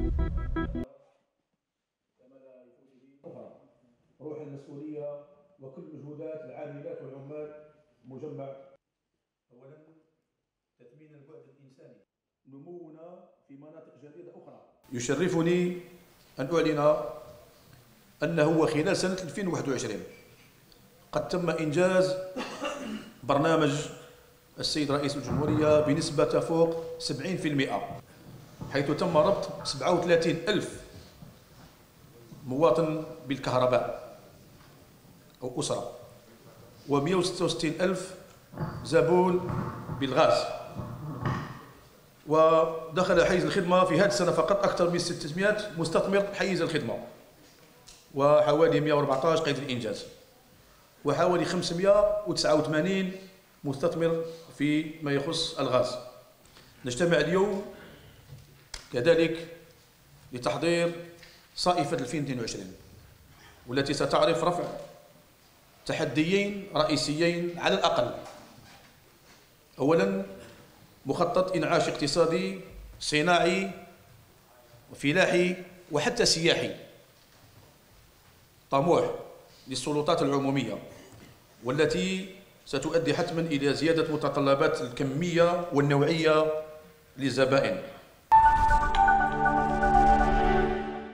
روح المسؤولية وكل مجهودات العاملات والعمال مجمع. أولا تثمين البعد الإنساني، نمونا في مناطق جديدة أخرى. يشرفني أن أعلن أنه خلال سنة 2021 قد تم إنجاز برنامج السيد رئيس الجمهورية بنسبة تفوق 70%، حيث تم ربط 37,000 مواطن بالكهرباء أو أسرة، و166,000 زبون بالغاز. ودخل حيز الخدمة في هذه السنة فقط أكثر من 600 مستثمر حيز الخدمة، وحوالي 114 قيد الإنجاز، وحوالي 589 مستثمر في ما يخص الغاز. نجتمع اليوم كذلك لتحضير صائفة 2022 والتي ستعرف رفع تحديين رئيسيين على الأقل. أولا مخطط إنعاش اقتصادي صناعي وفلاحي وحتى سياحي طموح للسلطات العمومية، والتي ستؤدي حتما إلى زيادة متطلبات الكمية والنوعية للزبائن.